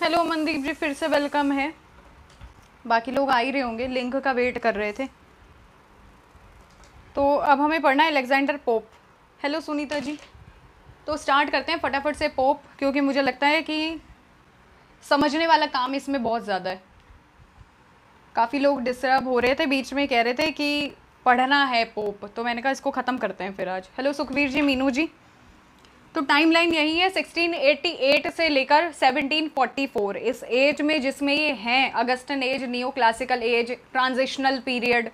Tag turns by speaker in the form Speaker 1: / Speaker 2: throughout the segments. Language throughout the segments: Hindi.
Speaker 1: हेलो मनदीप जी, फिर से वेलकम है। बाकी लोग आ ही रहे होंगे, लिंक का वेट कर रहे थे। तो अब हमें पढ़ना है Alexander Pope. Hello Sunita ji. तो स्टार्ट करते हैं फटाफट से पोप, क्योंकि मुझे लगता है कि समझने वाला काम इसमें बहुत ज़्यादा है। काफ़ी लोग डिस्टर्ब हो रहे थे, बीच में कह रहे थे कि पढ़ना है पोप, तो मैंने कहा इसको ख़त्म करते हैं फिर आज। हेलो सुखवीर जी, मीनू जी। तो टाइमलाइन यही है 1688 से लेकर 1744, इस एज में जिसमें ये हैं Augustan age, neo classical age, transitional period,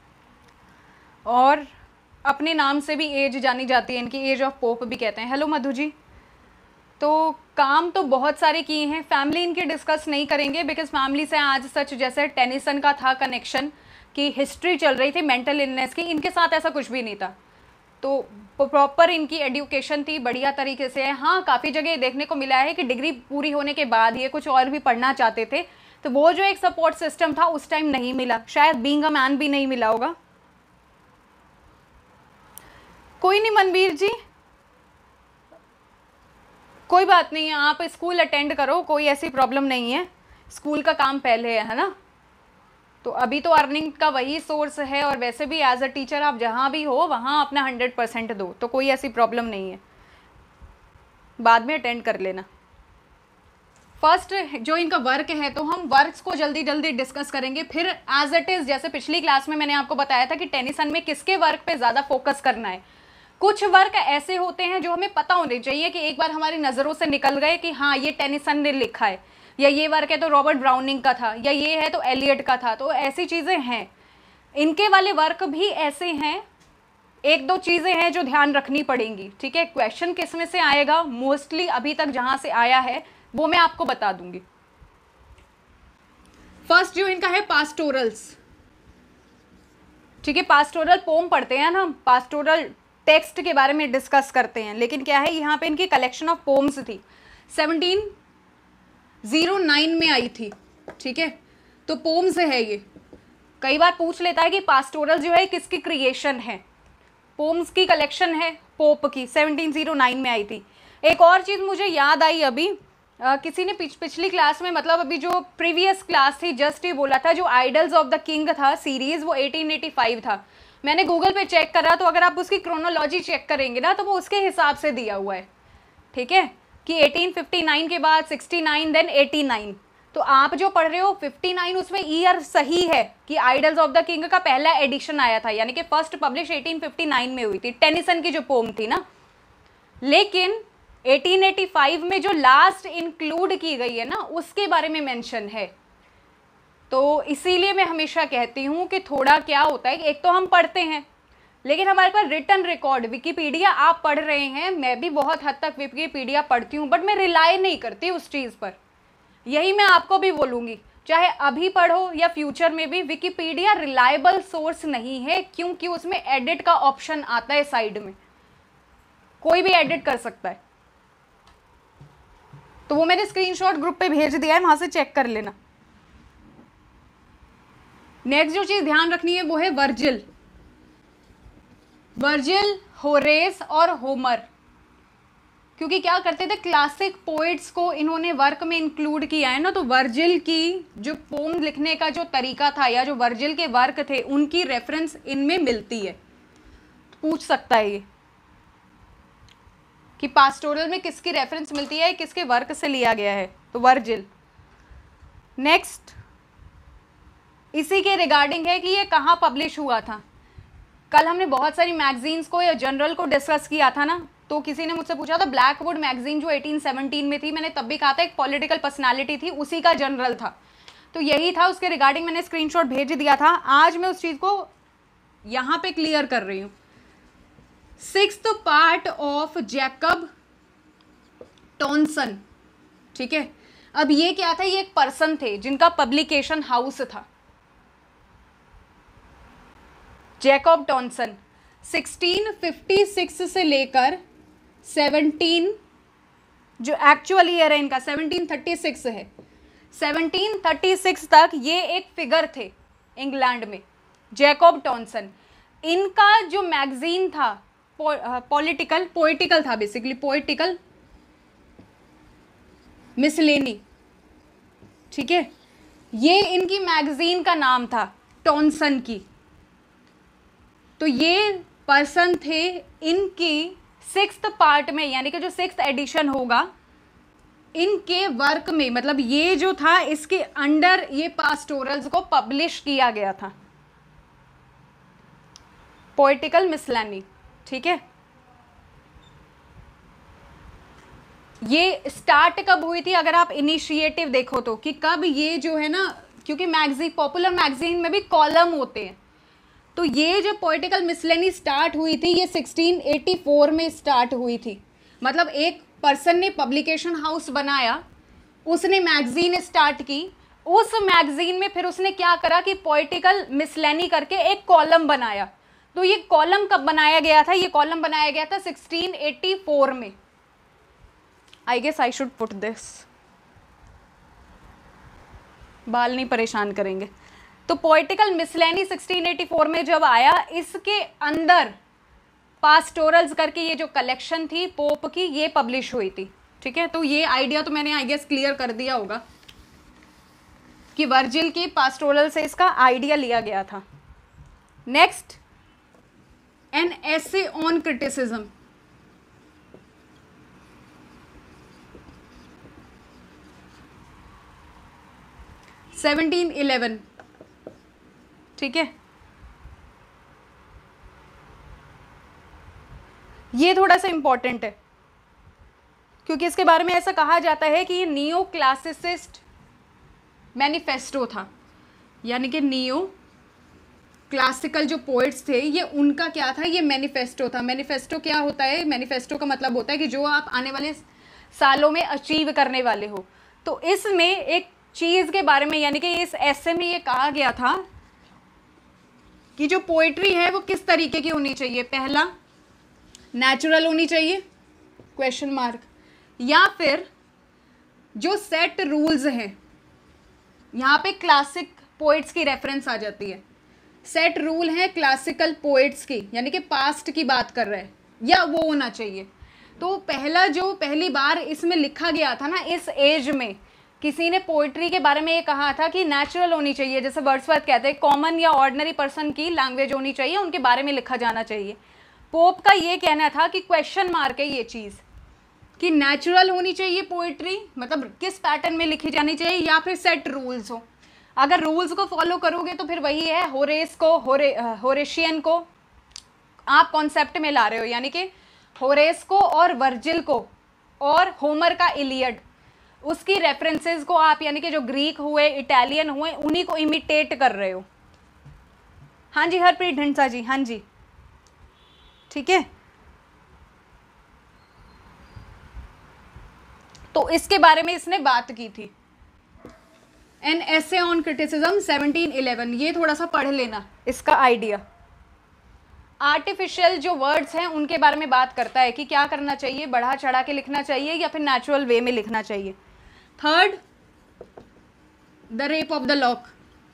Speaker 1: और अपने नाम से भी एज जानी जाती है इनकी, एज ऑफ पोप भी कहते हैं। हेलो मधु जी। तो काम तो बहुत सारे किए हैं, फैमिली इनकी डिस्कस नहीं करेंगे बिकॉज फैमिली से आज सच जैसे टेनिसन का था कनेक्शन कि हिस्ट्री चल रही थी मेंटल इलनेस की, इनके साथ ऐसा कुछ भी नहीं था। तो प्रॉपर इनकी एजुकेशन थी, बढ़िया तरीके से है। हाँ, काफ़ी जगह देखने को मिला है कि डिग्री पूरी होने के बाद ये कुछ और भी पढ़ना चाहते थे, तो वो जो एक सपोर्ट सिस्टम था उस टाइम नहीं मिला, शायद बीइंग अ मैन भी नहीं मिला होगा। कोई नहीं मनवीर जी, कोई बात नहीं है, आप स्कूल अटेंड करो, कोई ऐसी प्रॉब्लम नहीं है। स्कूल का काम पहले है ना। तो अभी तो अर्निंग का वही सोर्स है, और वैसे भी एज अ टीचर आप जहाँ भी हो वहाँ अपना 100% दो, तो कोई ऐसी प्रॉब्लम नहीं है, बाद में अटेंड कर लेना। फर्स्ट जो इनका वर्क है, तो हम वर्क्स को जल्दी जल्दी डिस्कस करेंगे, फिर एज इट इज़ जैसे पिछली क्लास में मैंने आपको बताया था कि टेनिसन में किसके वर्क पे ज़्यादा फोकस करना है। कुछ वर्क ऐसे होते हैं जो हमें पता होने चाहिए कि एक बार हमारी नज़रों से निकल गए कि हाँ ये टेनिसन ने लिखा है, या ये वर्क है तो रॉबर्ट ब्राउनिंग का था, या ये है तो एलियट का था। तो ऐसी चीज़ें हैं, इनके वाले वर्क भी ऐसे हैं। एक दो चीज़ें हैं जो ध्यान रखनी पड़ेंगी, ठीक है। क्वेश्चन किस में से आएगा, मोस्टली अभी तक जहाँ से आया है वो मैं आपको बता दूंगी। फर्स्ट जो इनका है पास्टोरल्स, ठीक है। पास्टोरल पोम पढ़ते हैं ना, पास्टोरल टेक्स्ट के बारे में डिस्कस करते हैं, लेकिन क्या है यहाँ पे इनकी कलेक्शन ऑफ पोम्स थी, 1709 में आई थी, ठीक है। तो पोम्स है ये। कई बार पूछ लेता है कि पास्टोरल जो है किसकी क्रिएशन है, पोम्स की कलेक्शन है पोप की, 1709 में आई थी। एक और चीज़ मुझे याद आई अभी, किसी ने पिछली क्लास में, मतलब अभी जो प्रीवियस क्लास थी, जस्ट ये बोला था जो आइडल्स ऑफ द किंग था सीरीज, वो 1885 था। मैंने गूगल पे चेक करा, तो अगर आप उसकी क्रोनोलॉजी चेक करेंगे ना, तो वो उसके हिसाब से दिया हुआ है, ठीक है, कि 1859 के बाद 69 देन 89। तो आप जो पढ़ रहे हो 59, उसमें ईयर सही है कि आइडल्स ऑफ द किंग का पहला एडिशन आया था, यानी कि फर्स्ट पब्लिश 1859 में हुई थी, टेनिसन की जो पोम थी ना। लेकिन 1885 में जो लास्ट इंक्लूड की गई है ना, उसके बारे में मेंशन है। तो इसीलिए मैं हमेशा कहती हूँ कि थोड़ा क्या होता है कि एक तो हम पढ़ते हैं, लेकिन हमारे पास रिटन रिकॉर्ड, विकिपीडिया आप पढ़ रहे हैं, मैं भी बहुत हद तक विकिपीडिया पढ़ती हूँ, बट मैं रिलाई नहीं करती उस चीज़ पर। यही मैं आपको भी बोलूँगी, चाहे अभी पढ़ो या फ्यूचर में भी, विकिपीडिया रिलायबल सोर्स नहीं है, क्योंकि उसमें एडिट का ऑप्शन आता है साइड में, कोई भी एडिट कर सकता है। तो वो मैंने स्क्रीनशॉट ग्रुप पे भेज दिया है, वहां से चेक कर लेना। नेक्स्ट जो चीज ध्यान रखनी है वो है वर्जिल, वर्जिल, होरेस और होमर, क्योंकि क्या करते थे, क्लासिक पोइट्स को इन्होंने वर्क में इंक्लूड किया है ना। तो वर्जिल की जो पोम लिखने का जो तरीका था, या जो वर्जिल के वर्क थे, उनकी रेफरेंस इनमें मिलती है। पूछ सकता है ये कि पास्टोरल में किसकी रेफरेंस मिलती है, किसके वर्क से लिया गया है, तो वर्जिल। नेक्स्ट इसी के रिगार्डिंग है कि ये कहाँ पब्लिश हुआ था। कल हमने बहुत सारी मैगजीन्स को या जर्नल को डिस्कस किया था ना, तो किसी ने मुझसे पूछा था ब्लैकवुड मैगजीन जो 1817 में थी, मैंने तब भी कहा था एक पॉलिटिकल पर्सनालिटी थी, उसी का जर्नल था, तो यही था, उसके रिगार्डिंग मैंने स्क्रीनशॉट भेज दिया था। आज मैं उस चीज़ को यहाँ पे क्लियर कर रही हूँ। 6th पार्ट ऑफ जैकब टॉनसन, ठीक है। अब ये क्या था, ये एक पर्सन थे जिनका पब्लिकेशन हाउस था, जैकब टॉनसन। 1656 से लेकर 17, जो एक्चुअल ईयर है इनका 1736 है, 1736 तक ये एक फिगर थे इंग्लैंड में, जैकब टॉनसन। इनका जो मैगजीन था पोइटिकल था, बेसिकली पोइटिकल मिसलेनी, ठीक है, ये इनकी मैगजीन का नाम था टॉनसन की। तो ये पर्सन थे इनकी 6th पार्ट में, यानी कि जो 6th एडिशन होगा इनके वर्क में, मतलब ये जो था इसके अंडर ये पास्टोरल्स को पब्लिश किया गया था, पोएटिकल मिसलेनी। ठीक है, ये स्टार्ट कब हुई थी अगर आप इनिशिएटिव देखो तो, कि कब ये जो है ना, क्योंकि मैगजीन, पॉपुलर मैगजीन में भी कॉलम होते हैं, तो ये जो पोएटिकल मिसलेनी स्टार्ट हुई थी ये 1684 में स्टार्ट हुई थी। मतलब एक पर्सन ने पब्लिकेशन हाउस बनाया, उसने मैगजीन स्टार्ट की, उस मैगजीन में फिर उसने क्या करा कि पोएटिकल मिसलेनी करके एक कॉलम बनाया। तो ये कॉलम कब बनाया गया था? ये कॉलम बनाया गया था 1684 में। I guess I should put this, बाल नहीं परेशान करेंगे। तो पोएटिकल मिसलेनी 1684 में जब आया, इसके अंदर पास्टोरल्स करके ये जो कलेक्शन थी पोप की, ये पब्लिश हुई थी। ठीक है, तो ये आइडिया तो मैंने आई गेस क्लियर कर दिया होगा कि वर्जिल की पास्टोरल से इसका आइडिया लिया गया था। Next, an essay on criticism. Seventeen 11, ठीक है, ये थोड़ा सा इंपॉर्टेंट है क्योंकि इसके बारे में ऐसा कहा जाता है कि ये नियो क्लासिसिस्ट मैनिफेस्टो था, यानी कि नियो क्लासिकल जो पोइट्स थे ये उनका क्या था, ये मैनिफेस्टो था। मैनिफेस्टो क्या होता है? मैनिफेस्टो का मतलब होता है कि जो आप आने वाले सालों में अचीव करने वाले हो। तो इसमें एक चीज़ के बारे में, यानी कि इस ऐसे में ये कहा गया था कि जो पोइट्री है वो किस तरीके की होनी चाहिए। पहला, नेचुरल होनी चाहिए क्वेश्चन मार्क, या फिर जो सेट रूल्स हैं, यहाँ पे क्लासिक पोइट्स की रेफरेंस आ जाती है। सेट रूल है क्लासिकल पोइट्स की, यानी कि पास्ट की बात कर रहे हैं, या वो होना चाहिए। तो पहला जो पहली बार इसमें लिखा गया था ना, इस एज में किसी ने पोइट्री के बारे में ये कहा था कि नेचुरल होनी चाहिए, जैसे वर्ड्सवर्थ कहते हैं कॉमन या ऑर्डिनरी पर्सन की लैंग्वेज होनी चाहिए, उनके बारे में लिखा जाना चाहिए। पोप का ये कहना था कि क्वेश्चन मार्क है ये चीज़ कि नेचुरल होनी चाहिए पोइट्री, मतलब किस पैटर्न में लिखी जानी चाहिए, या फिर सेट रूल्स हो। अगर रूल्स को फॉलो करोगे तो फिर वही है, होरेस को होरेशियन को आप कॉन्सेप्ट में ला रहे हो, यानी कि होरेस को और वर्जिल को और होमर का इलियड, उसकी रेफरेंसेस को आप, यानी कि जो ग्रीक हुए, इटालियन हुए, उन्हीं को इमिटेट कर रहे हो। हाँ जी हरप्रीत ढिंडसा जी, हाँ जी, ठीक है। तो इसके बारे में इसने बात की थी। एन एसे ऑन क्रिटिसिज्म 1711, ये थोड़ा सा पढ़ लेना इसका आइडिया। आर्टिफिशियल जो वर्ड्स हैं उनके बारे में बात करता है कि क्या करना चाहिए, बढ़ा चढ़ा के लिखना चाहिए या फिर नेचुरल वे में लिखना चाहिए। Third, the rape of the lock.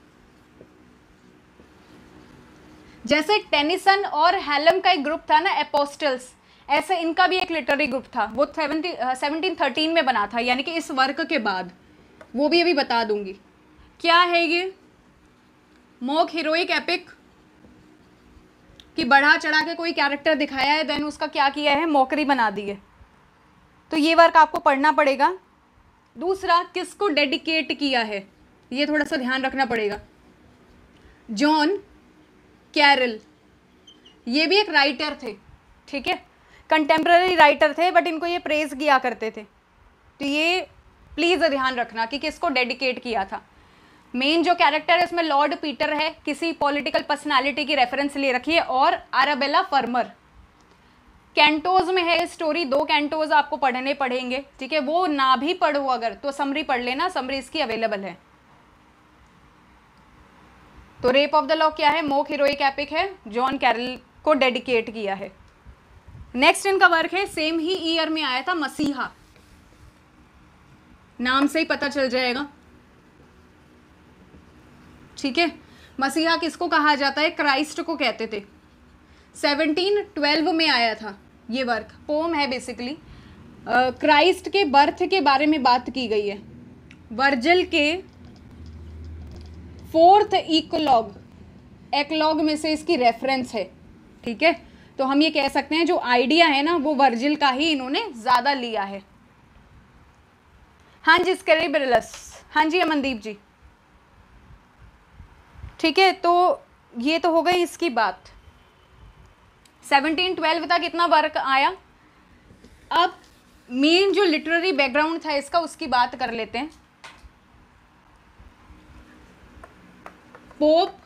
Speaker 1: जैसे टेनिसन और हेलम का एक ग्रुप था ना, एपोस्टल्स, ऐसे इनका भी एक लिटरेरी ग्रुप था, वो 1713 में बना था, यानी कि इस वर्क के बाद। वो भी अभी बता दूंगी क्या है ये। मॉक हीरोइक एपिक, कि बढ़ा चढ़ा के कोई कैरेक्टर दिखाया है, देन उसका क्या किया है, मॉकरी बना दी है। तो ये वर्क आपको पढ़ना पड़ेगा। दूसरा, किसको डेडिकेट किया है, ये थोड़ा सा ध्यान रखना पड़ेगा। जॉन कैरल, ये भी एक राइटर थे, ठीक है, कंटेम्प्रेरी राइटर थे, बट इनको ये प्रेज किया करते थे। तो ये प्लीज़ ध्यान रखना कि किसको डेडिकेट किया था। मेन जो कैरेक्टर है इसमें लॉर्ड पीटर है, किसी पॉलिटिकल पर्सनालिटी की रेफरेंस ले रखी है, और अराबेला फर्मर। कैंटोज में है स्टोरी, 2 कैंटोज आपको पढ़ने पड़ेंगे, ठीक है। वो ना भी पढ़ो अगर तो समरी पढ़ लेना, समरी इसकी अवेलेबल है। तो रेप ऑफ द लॉक क्या है, मोक हीरोइक एपिक है, जॉन कैरल को डेडिकेट किया है। नेक्स्ट इनका वर्क है, सेम ही ईयर में आया था, मसीहा, नाम से ही पता चल जाएगा, ठीक है। मसीहा किसको कहा जाता है, क्राइस्ट को कहते थे। 1712 में आया था ये वर्क, पोम है बेसिकली। क्राइस्ट के बर्थ के बारे में बात की गई है। वर्जिल के 4th एक्लॉग में से इसकी रेफरेंस है, ठीक है। तो हम ये कह सकते हैं जो आइडिया है ना वो वर्जिल का ही इन्होंने ज्यादा लिया है। हाँ जी स्केरेबिलस, हाँ जी अमनदीप जी, ठीक है। तो ये तो हो गई इसकी बात। 1712 तक इतना वर्क आया। अब मेन जो लिटरेरी बैकग्राउंड था इसका उसकी बात कर लेते हैं। पोप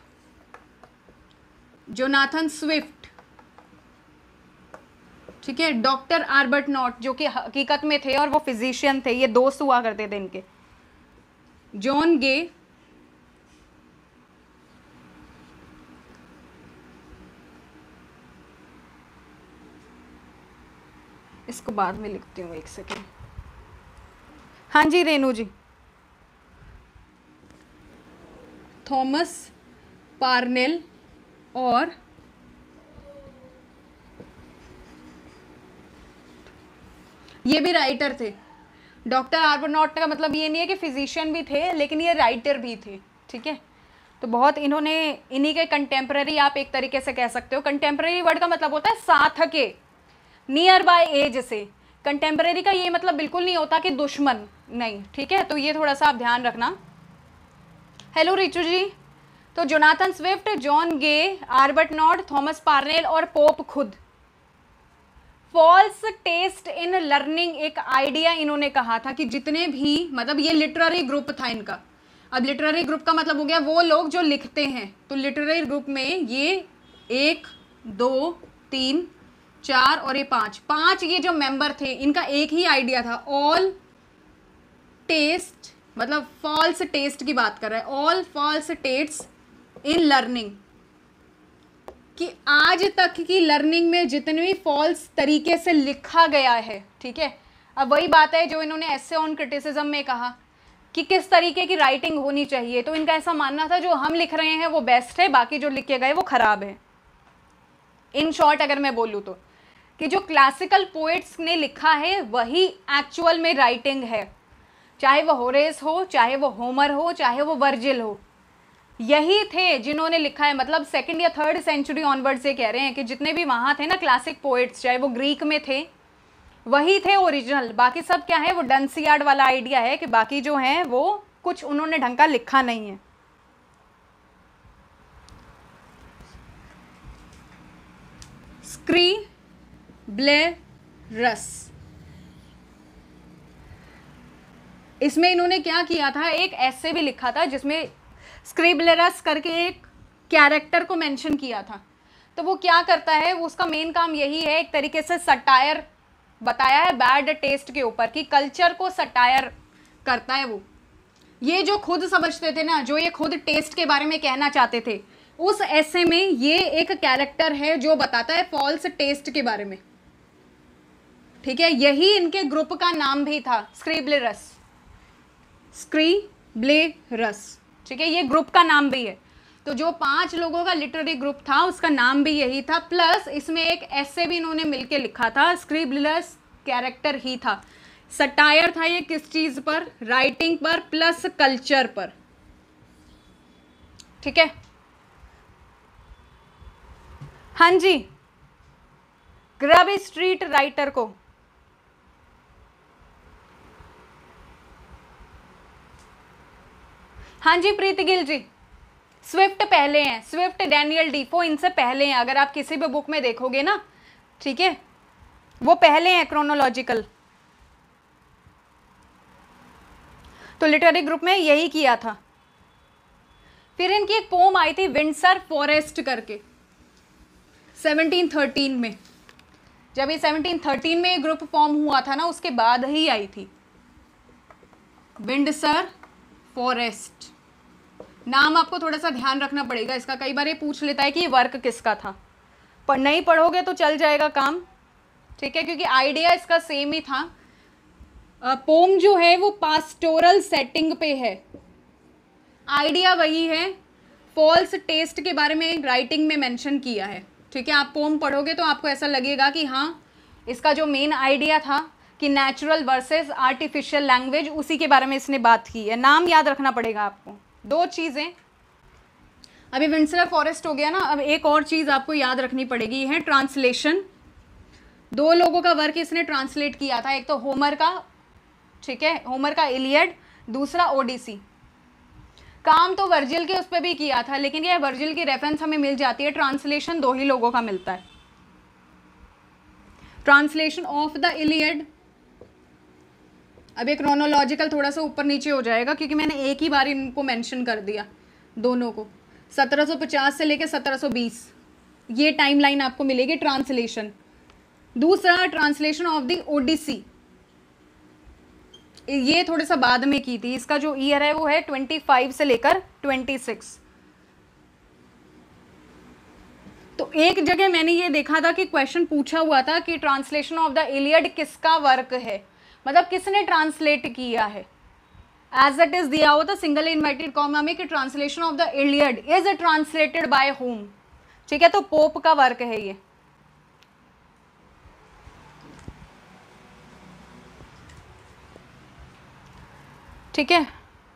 Speaker 1: जोनाथन स्विफ्ट, ठीक है, डॉक्टर आर्बटनॉट जो कि हकीकत में थे और वो फिजिशियन थे, ये दोस्त हुआ करते थे इनके, जॉन गे, इसको बाद में लिखती हूँ, एक सेकेंड। हाँ जी रेनू जी, थॉमस पार्नेल और ये भी राइटर थे। डॉक्टर आर्बटनॉट का मतलब ये नहीं है कि फिजिशियन भी थे, लेकिन ये राइटर भी थे, ठीक है। तो बहुत इन्होंने इन्हीं के कंटेम्प्रेरी आप एक तरीके से कह सकते हो। कंटेम्प्रेरी वर्ड का मतलब होता है साथ के, नियर बाय एज से। कंटेम्प्रेरी का ये मतलब बिल्कुल नहीं होता कि दुश्मन, नहीं, ठीक है। तो ये थोड़ा सा आप ध्यान रखना। हेलो रिचू जी। तो Jonathan Swift, John Gay, Arbuthnot, Thomas Parnell और पोप खुद। फॉल्स टेस्ट इन लर्निंग एक आइडिया इन्होंने कहा था कि जितने भी, मतलब ये लिटरेरी ग्रुप था इनका। अब लिटरेरी ग्रुप का मतलब हो गया वो लोग जो लिखते हैं। तो लिटरेरी ग्रुप में ये 1 2 3 4 और ये 5 ये जो मेंबर थे, इनका एक ही आइडिया था। ऑल टेस्ट, मतलब फॉल्स टेस्ट की बात कर रहा है, all false taste in learning, कि आज तक की लर्निंग में जितने भी फॉल्स तरीके से लिखा गया है, ठीक है। अब वही बात है जो इन्होंने एसे ऑन क्रिटिसिज्म में कहा कि किस तरीके की राइटिंग होनी चाहिए। तो इनका ऐसा मानना था जो हम लिख रहे हैं वो बेस्ट है, बाकी जो लिखे गए वो खराब है। इन शॉर्ट अगर मैं बोलूँ तो कि जो क्लासिकल पोएट्स ने लिखा है वही एक्चुअल में राइटिंग है, चाहे वो होरेस हो, चाहे वो होमर हो, चाहे वो वर्जिल हो, यही थे जिन्होंने लिखा है। मतलब 2nd या 3rd सेंचुरी ऑनवर्ड से कह रहे हैं कि जितने भी वहाँ थे ना क्लासिक पोएट्स, चाहे वो ग्रीक में थे, वही थे ओरिजिनल। बाकी सब क्या है, वो डंसियार्ड वाला आइडिया है कि बाकी जो हैं वो कुछ उन्होंने ढंग का लिखा नहीं है। स्क्रीब्लेरस, इसमें इन्होंने क्या किया था, एक ऐसे भी लिखा था जिसमें स्क्रीब्लेरस करके एक कैरेक्टर को मेंशन किया था। तो वो क्या करता है, वो उसका मेन काम यही है, एक तरीके से सटायर बताया है बैड टेस्ट के ऊपर, कि कल्चर को सटायर करता है वो। ये जो खुद समझते थे ना, जो ये खुद टेस्ट के बारे में कहना चाहते थे, उस ऐसे में ये एक कैरेक्टर है जो बताता है फॉल्स टेस्ट के बारे में, ठीक है। यही इनके ग्रुप का नाम भी था, स्क्रीब्लेरस, स्क्रीब्लेरस, ठीक है। ये ग्रुप का नाम भी है। तो जो 5 लोगों का लिटरेरी ग्रुप था उसका नाम भी यही था, प्लस इसमें एक ऐसे भी इन्होंने मिलके लिखा था। स्क्रीब्लेरस कैरेक्टर ही था, सटायर था ये किस चीज पर, राइटिंग पर प्लस कल्चर पर, ठीक है। हाँ जी, ग्रब स्ट्रीट राइटर को, हाँ जी प्रीति गिल जी, स्विफ्ट पहले हैं, स्विफ्ट डैनियल डीफो इनसे पहले हैं। अगर आप किसी भी बुक में देखोगे ना, ठीक है, वो पहले हैं क्रोनोलॉजिकल। तो लिटरेरी ग्रुप में यही किया था। फिर इनकी एक पोम आई थी विंडसर फॉरेस्ट करके 1713 में। जब ये 1713 में ग्रुप फॉर्म हुआ था ना, उसके बाद ही आई थी विंडसर फॉरेस्ट। नाम आपको थोड़ा सा ध्यान रखना पड़ेगा इसका, कई बार ये पूछ लेता है कि ये वर्क किसका था, पर नहीं पढ़ोगे तो चल जाएगा काम, ठीक है, क्योंकि आइडिया इसका सेम ही था। पोम जो है वो पास्टोरल सेटिंग पे है, आइडिया वही है, फॉल्स टेस्ट के बारे में राइटिंग में मेंशन किया है, ठीक है। आप पोम पढ़ोगे तो आपको ऐसा लगेगा कि हाँ, इसका जो मेन आइडिया था कि नेचुरल वर्सेस आर्टिफिशियल लैंग्वेज, उसी के बारे में इसने बात की है। नाम याद रखना पड़ेगा आपको। दो चीज़ें, अभी विंडसर फॉरेस्ट हो गया ना, अब एक और चीज़ आपको याद रखनी पड़ेगी, है ट्रांसलेशन। दो लोगों का वर्क इसने ट्रांसलेट किया था, एक तो होमर का, ठीक है, होमर का इलियड, दूसरा ओडिसी। काम तो वर्जिल के उस पर भी किया था, लेकिन ये वर्जिल की रेफरेंस हमें मिल जाती है, ट्रांसलेशन दो ही लोगों का मिलता है। ट्रांसलेशन ऑफ द इलियड, अब ये क्रोनोलॉजिकल थोड़ा सा ऊपर नीचे हो जाएगा क्योंकि मैंने एक ही बार इनको मेंशन कर दिया दोनों को। 1750 से लेकर 1720 ये टाइमलाइन आपको मिलेगी ट्रांसलेशन। दूसरा ट्रांसलेशन ऑफ द ओडिसी, ये थोड़ा सा बाद में की थी, इसका जो ईयर है वो है 25 से लेकर 26। तो एक जगह मैंने ये देखा था कि क्वेश्चन पूछा हुआ था कि ट्रांसलेशन ऑफ द इलियड किसका वर्क है, मतलब किसने ट्रांसलेट किया है। एज इट इज दिया हुआ था सिंगल इन्वर्टेड कॉमा में कि translation of the Iliad is translated by Homer, ठीक है, तो पोप का वर्क है ये। ठीक है,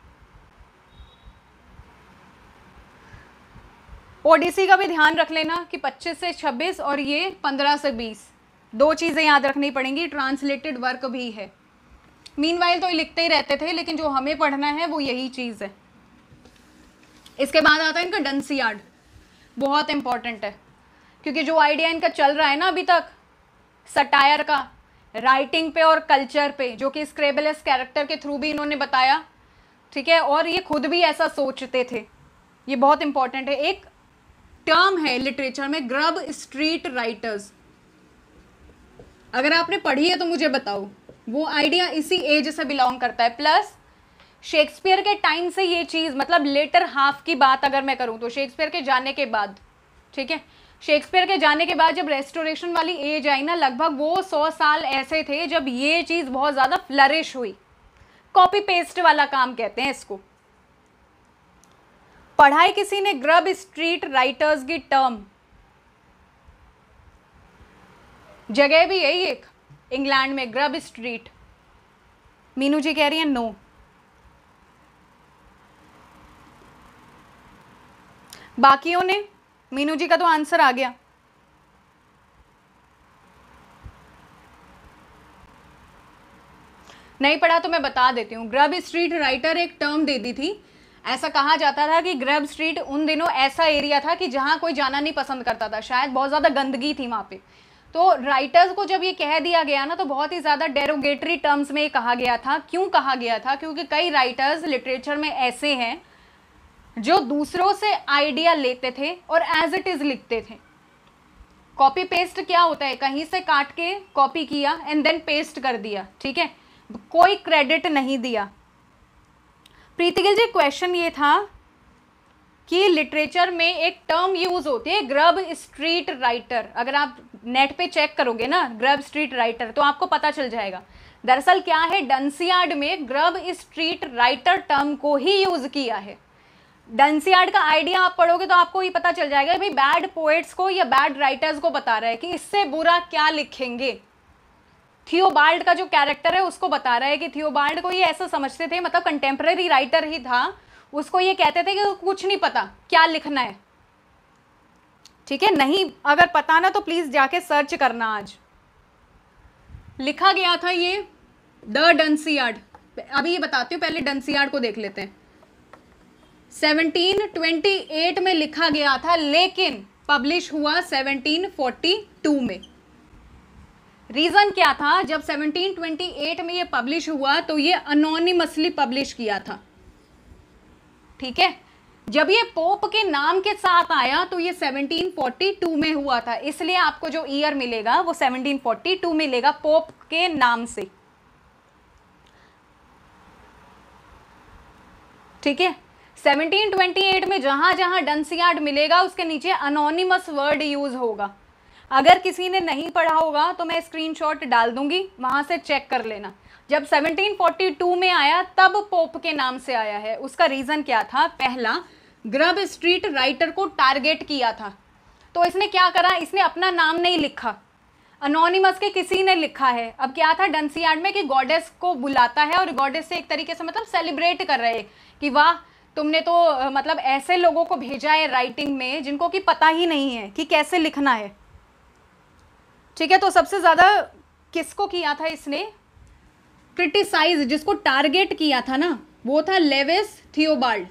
Speaker 1: ओडिसी का भी ध्यान रख लेना कि 25 से 26 और ये 15 से 20, दो चीज़ें याद रखनी पड़ेंगी, ट्रांसलेटेड वर्क भी है। मीनवाइल तो ये लिखते ही रहते थे, लेकिन जो हमें पढ़ना है वो यही चीज़ है। इसके बाद आता है इनका डंसियार्ड, बहुत इंपॉर्टेंट है क्योंकि जो आइडिया इनका चल रहा है ना अभी तक सटायर का, राइटिंग पे और कल्चर पे, जो कि स्क्रेबलस कैरेक्टर के थ्रू भी इन्होंने बताया, ठीक है, और ये खुद भी ऐसा सोचते थे, ये बहुत इंपॉर्टेंट है। एक टर्म है लिटरेचर में ग्रब स्ट्रीट राइटर्स, अगर आपने पढ़ी है तो मुझे बताओ, वो आइडिया इसी एज से बिलोंग करता है। प्लस शेक्सपियर के टाइम से ये चीज़, मतलब लेटर हाफ की बात अगर मैं करूँ तो शेक्सपियर के जाने के बाद, ठीक है, शेक्सपियर के जाने के बाद जब रेस्टोरेशन वाली एज आई ना, लगभग वो 100 साल ऐसे थे जब ये चीज़ बहुत ज़्यादा फ्लरिश हुई। कॉपी पेस्ट वाला काम कहते हैं इसको। पढ़ाई किसी ने ग्रब स्ट्रीट राइटर्स की टर्म, जगह भी यही एक इंग्लैंड में ग्रब स्ट्रीट। मीनू जी कह रही है नो। बाकियों ने, मीनू जी का तो आंसर आ गया। नहीं पढ़ा तो मैं बता देती हूँ। ग्रब स्ट्रीट राइटर एक टर्म दे दी थी। ऐसा कहा जाता था कि ग्रब स्ट्रीट उन दिनों ऐसा एरिया था कि जहाँ कोई जाना नहीं पसंद करता था, शायद बहुत ज़्यादा गंदगी थी वहाँ पे। तो राइटर्स को जब ये कह दिया गया ना, तो बहुत ही ज़्यादा डेरोगेटरी टर्म्स में ये कहा गया था। क्यों कहा गया था? क्योंकि कई राइटर्स लिटरेचर में ऐसे हैं जो दूसरों से आइडिया लेते थे और एज इट इज़ लिखते थे। कॉपी पेस्ट क्या होता है? कहीं से काट के कॉपी किया एंड देन पेस्ट कर दिया, ठीक है, कोई क्रेडिट नहीं दिया। प्रीतिगिल जी, क्वेश्चन ये था कि लिटरेचर में एक टर्म यूज होती है ग्रब स्ट्रीट राइटर। अगर आप नेट पे चेक करोगे ना ग्रब स्ट्रीट राइटर, तो आपको पता चल जाएगा। दरअसल क्या है, डंसियार्ड में ग्रब स्ट्रीट राइटर टर्म को ही यूज किया है। डंसियार्ड का आइडिया आप पढ़ोगे तो आपको ये पता चल जाएगा भाई बैड पोएट्स को या बैड राइटर्स को बता रहा है कि इससे बुरा क्या लिखेंगे। थियोबाल्ड का जो कैरेक्टर है उसको बता रहा है कि थियोबाल्ड को ये ऐसा समझते थे, मतलब कंटेम्प्रेरी राइटर ही था, उसको ये कहते थे कि कुछ नहीं पता क्या लिखना है, ठीक है। नहीं अगर पता ना तो प्लीज जाके सर्च करना। आज लिखा गया था ये द डंसियार्ड। अभी ये बताती हूँ, पहले डंसियार्ड को देख लेते हैं। 1728 में लिखा गया था, लेकिन पब्लिश हुआ 1742 में। रीजन क्या था? जब 1728 में ये पब्लिश हुआ तो ये अनोनिमसली पब्लिश किया था, ठीक है। जब ये पोप के नाम के साथ आया तो ये 1742 में हुआ था, इसलिए आपको जो ईयर मिलेगा वो 1742 मिलेगा पोप के नाम से, ठीक है। 1728 में जहां जहां डंसियार्ड मिलेगा उसके नीचे अनोनिमस वर्ड यूज होगा। अगर किसी ने नहीं पढ़ा होगा तो मैं स्क्रीनशॉट डाल दूंगी, वहां से चेक कर लेना। जब 1742 में आया तब पोप के नाम से आया है। उसका रीजन क्या था? पहला, ग्रब स्ट्रीट राइटर को टारगेट किया था, तो इसने क्या करा, इसने अपना नाम नहीं लिखा। अनोनिमस के किसी ने लिखा है। अब क्या था डंसियार्ड में कि गॉडेस को बुलाता है और गॉडेस से एक तरीके से मतलब सेलिब्रेट कर रहे हैं कि वाह तुमने तो मतलब ऐसे लोगों को भेजा है राइटिंग में जिनको कि पता ही नहीं है कि कैसे लिखना है। ठीक है, तो सबसे ज़्यादा किसको किया था इसने क्रिटिसाइज, जिसको टारगेट किया था ना, वो था लेविस थियोबाल्ड।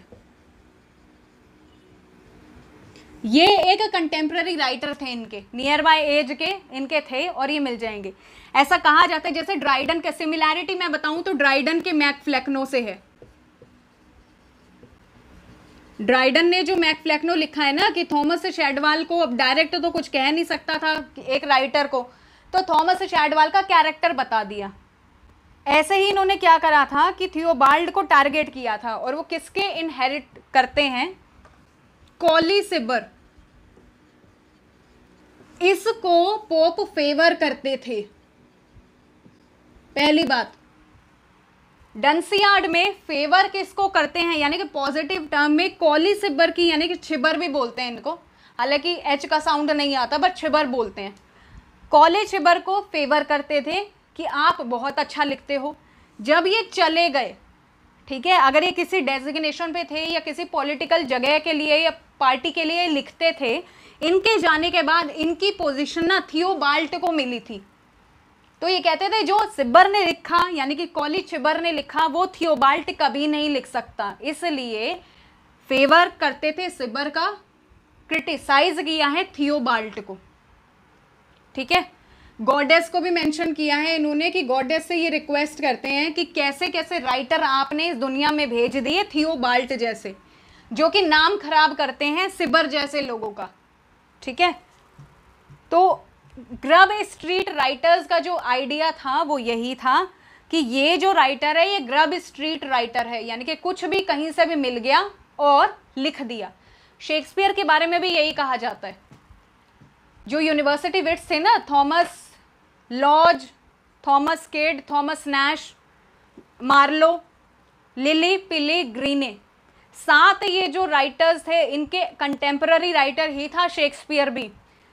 Speaker 1: ये एक कंटेम्प्रेरी राइटर थे, इनके नियर बाय एज के इनके थे और ये मिल जाएंगे। ऐसा कहा जाता है जैसे ड्राइडन के सिमिलैरिटी मैं बताऊं तो ड्राइडन के मैकफ्लेक्नो से है। ड्राइडन ने जो मैकफ्लेक्नो लिखा है ना कि थॉमस शैडवाल को, अब डायरेक्ट तो कुछ कह नहीं सकता था एक राइटर को, तो थॉमस शैडवाल का कैरेक्टर बता दिया। ऐसे ही इन्होंने क्या करा था कि थियोबाल्ड को टारगेट किया था और वो किसके इनहेरिट करते हैं, कॉलीसिबर। इसको पोप फेवर करते थे। पहली बात, डंसियार्ड में फेवर किसको करते हैं यानी कि पॉजिटिव टर्म में कॉलीसिबर की, यानी कि छिबर भी बोलते हैं इनको, हालांकि एच का साउंड नहीं आता बट छिबर बोलते हैं। कॉलीसिबर को फेवर करते थे कि आप बहुत अच्छा लिखते हो। जब ये चले गए, ठीक है, अगर ये किसी डेजिग्नेशन पे थे या किसी पॉलिटिकल जगह के लिए या पार्टी के लिए लिखते थे, इनके जाने के बाद इनकी पोजीशन ना थियोबाल्ट को मिली थी। तो ये कहते थे जो सिबर ने लिखा यानी कि कॉलीसिबर ने लिखा वो थियोबाल्ट कभी नहीं लिख सकता, इसलिए फेवर करते थे सिबर का, क्रिटिसाइज किया है थियोबाल्ट को। ठीक है, गॉडेस को भी मेंशन किया है इन्होंने कि गॉडेस से ये रिक्वेस्ट करते हैं कि कैसे कैसे राइटर आपने इस दुनिया में भेज दिए थियोबाल्ट जैसे, जो कि नाम खराब करते हैं सिबर जैसे लोगों का। ठीक है, तो ग्रब स्ट्रीट राइटर्स का जो आइडिया था वो यही था कि ये जो राइटर है ये ग्रब स्ट्रीट राइटर है, यानी कि कुछ भी कहीं से भी मिल गया और लिख दिया। शेक्सपियर के बारे में भी यही कहा जाता है। जो यूनिवर्सिटी विट्स थे ना, Thomas Lodge, Thomas Kyd, Thomas Nashe, Marlowe, Lyly Peele Greene, 7 ये जो राइटर्स थे इनके कंटेम्पररी राइटर ही था शेक्सपियर भी।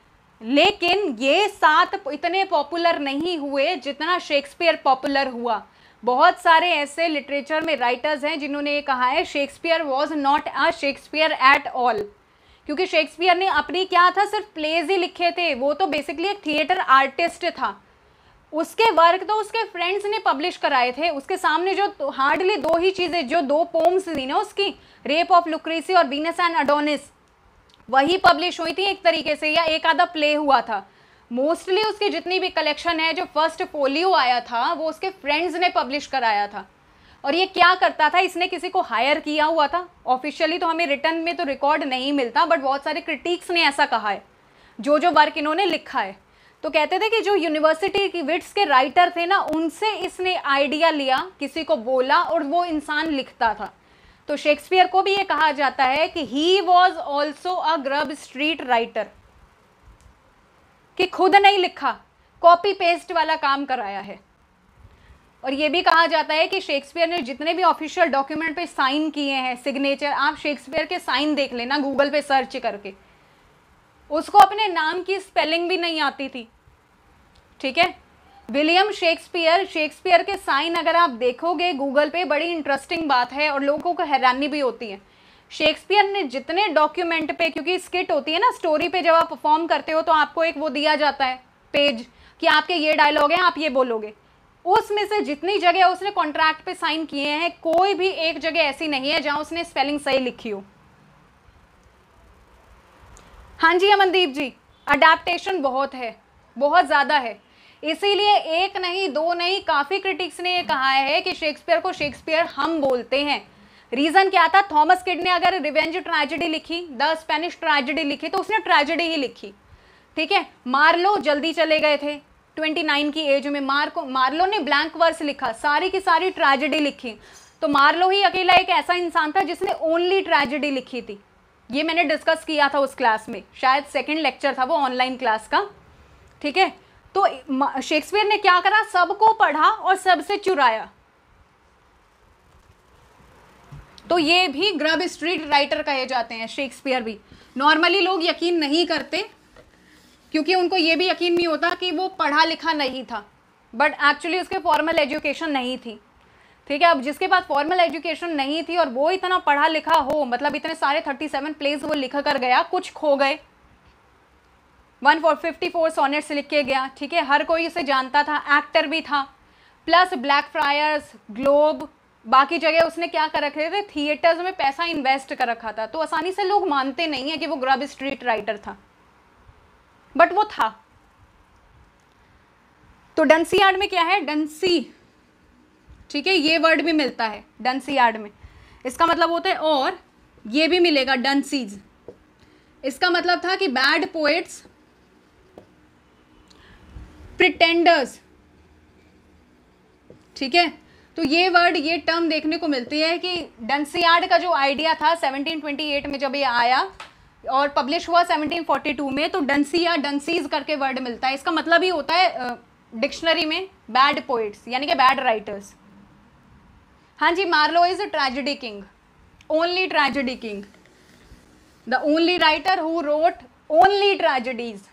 Speaker 1: लेकिन ये 7 इतने पॉपुलर नहीं हुए जितना शेक्सपियर पॉपुलर हुआ। बहुत सारे ऐसे लिटरेचर में राइटर्स हैं जिन्होंने ये कहा है Shakespeare was not a Shakespeare at all, क्योंकि शेक्सपियर ने अपनी क्या था सिर्फ प्लेज ही लिखे थे, वो तो बेसिकली एक थिएटर आर्टिस्ट था। उसके वर्क तो उसके फ्रेंड्स ने पब्लिश कराए थे। उसके सामने जो हार्डली 2 ही चीज़ें, जो 2 पोम्स थी ना उसकी, रेप ऑफ लुक्रेसी और वीनस एंड अडोनिस, वही पब्लिश हुई थी एक तरीके से, या एक आधा प्ले हुआ था। मोस्टली उसकी जितनी भी कलेक्शन है, जो फर्स्ट फोलियो आया था वो उसके फ्रेंड्स ने पब्लिश कराया था। और ये क्या करता था, इसने किसी को हायर किया हुआ था। ऑफिशियली तो हमें रिटर्न में तो रिकॉर्ड नहीं मिलता, बट बहुत सारे क्रिटिक्स ने ऐसा कहा है जो जो वर्क इन्होंने लिखा है। तो कहते थे कि जो यूनिवर्सिटी की विट्स के राइटर थे ना, उनसे इसने आइडिया लिया, किसी को बोला और वो इंसान लिखता था। तो शेक्सपियर को भी ये कहा जाता है कि he was also a grub street writer, कि खुद नहीं लिखा, कॉपी पेस्ट वाला काम कराया है। और ये भी कहा जाता है कि शेक्सपियर ने जितने भी ऑफिशियल डॉक्यूमेंट पे साइन किए हैं, सिग्नेचर, आप शेक्सपियर के साइन देख लेना गूगल पे सर्च करके, उसको अपने नाम की स्पेलिंग भी नहीं आती थी। ठीक है, विलियम शेक्सपियर, शेक्सपियर के साइन अगर आप देखोगे गूगल पे, बड़ी इंटरेस्टिंग बात है और लोगों को हैरानी भी होती है। शेक्सपियर ने जितने डॉक्यूमेंट पे, क्योंकि स्किट होती है ना स्टोरी पे, जब आप परफॉर्म करते हो तो आपको एक वो दिया जाता है पेज कि आपके ये डायलॉग हैं, आप ये बोलोगे, उसमें से जितनी जगह उसने कॉन्ट्रैक्ट पे साइन किए हैं, कोई भी एक जगह ऐसी नहीं है जहां उसने स्पेलिंग सही लिखी हो। हाँ जी अमनदीप जी, अडेप्टेशन बहुत है, बहुत ज़्यादा है, इसीलिए एक नहीं 2 नहीं काफ़ी क्रिटिक्स ने ये कहा है कि शेक्सपियर को शेक्सपियर हम बोलते हैं। रीज़न क्या था, थॉमस किड ने अगर रिवेंज ट्रेजेडी लिखी, द स्पेनिश ट्रेजेडी लिखी, तो उसने ट्रेजेडी ही लिखी। ठीक है, मार्लो जल्दी चले गए थे 29 की एज में, मार्लो ने ब्लैंक वर्स लिखा, सारी की सारी ट्रेजेडी लिखी। तो मार्लो ही अकेला एक ऐसा इंसान था जिसने ओनली ट्रेजेडी लिखी थी। ये मैंने डिस्कस किया था उस क्लास में, शायद 2nd लेक्चर था वो ऑनलाइन क्लास का। ठीक है, तो शेक्सपियर ने क्या करा, सबको पढ़ा और सबसे चुराया। तो ये भी ग्रब स्ट्रीट राइटर कहे जाते हैं शेक्सपियर भी। नॉर्मली लोग यकीन नहीं करते, क्योंकि उनको ये भी यकीन नहीं होता कि वो पढ़ा लिखा नहीं था, बट एक्चुअली उसके फॉर्मल एजुकेशन नहीं थी। ठीक है, अब जिसके पास फॉर्मल एजुकेशन नहीं थी और वो इतना पढ़ा लिखा हो, मतलब इतने सारे 37 प्लेस वो लिख कर गया, कुछ खो गए, 154 सोनेट्स लिख के गया। ठीक है, हर कोई उसे जानता था, एक्टर भी था, प्लस ब्लैक फ्रायर्स, ग्लोब, बाकी जगह उसने क्या कर रखे थे, थिएटर्स में पैसा इन्वेस्ट कर रखा था। तो आसानी से लोग मानते नहीं है कि वो ग्रब स्ट्रीट राइटर था, बट वो था। तो डंसियार्ड में क्या है, डंसी, ठीक है, ये वर्ड भी मिलता है डंसियार्ड में, इसका मतलब होता है, और ये भी मिलेगा डंसीज, इसका मतलब था कि बैड पोएट्स, प्रिटेंडर्स। ठीक है, तो ये वर्ड, ये टर्म देखने को मिलती है कि डंसियार्ड का जो आइडिया था 1728 में जब ये आया और पब्लिश हुआ 1742 में, तो डंसिया, डंसीज करके वर्ड मिलता है। इसका मतलब ही होता है डिक्शनरी में बैड पोइट्स, यानी कि बैड राइटर्स। हाँ जी, Marlowe is a tragedy king, only tragedy king, the only writer who wrote only tragedies.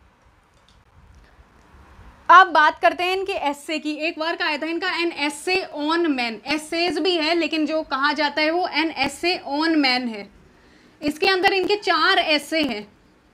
Speaker 1: अब बात करते हैं इनके एस्से की। एक वर्क आया था इनका, an essay on man, essays भी है लेकिन जो कहा जाता है वो एन एस्से ऑन मैन है। इसके अंदर इनके 4 एस्से हैं।